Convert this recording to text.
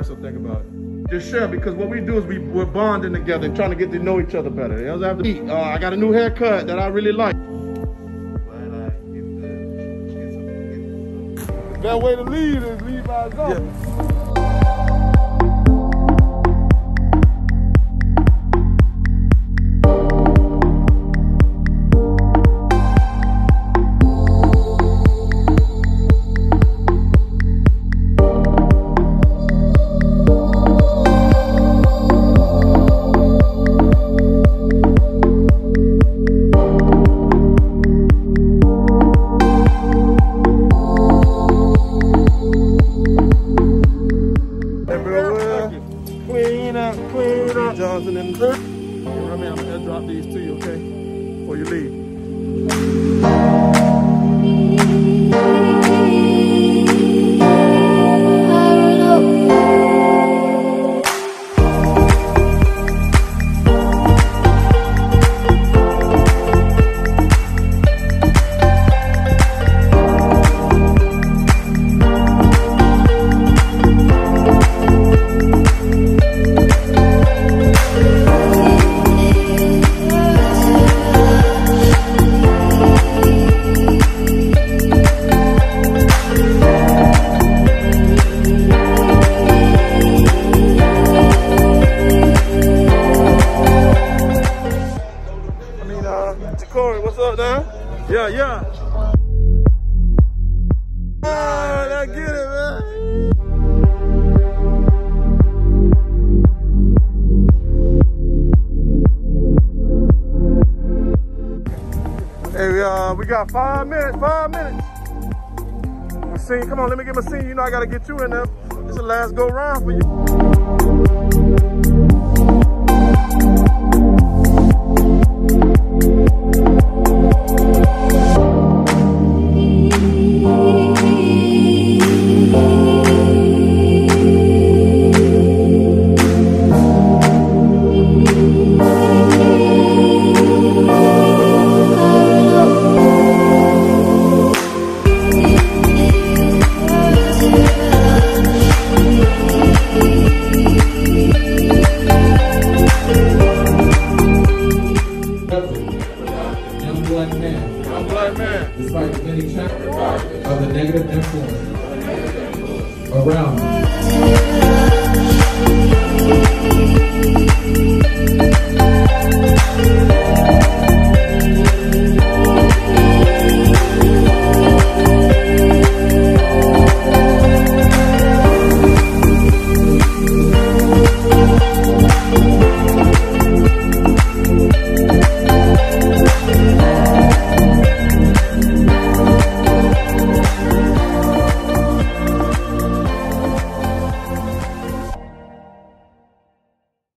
man, so think about it. Just share, because what we do is we're bonding together and trying to get to know each other better. You know, I got a new haircut that I really like. That way to lead is lead by example. Yeah. Johnson and Kirk. I'm gonna drop these to you, okay? Before you leave. Corey, what's up, man? Yeah. Oh, let's get it, man. Hey, we got 5 minutes, 5 minutes. Machine, come on, let me get Machine. You know I gotta get you in there. This is the last go round for you. Black man, despite the many challenges of the negative influence around him.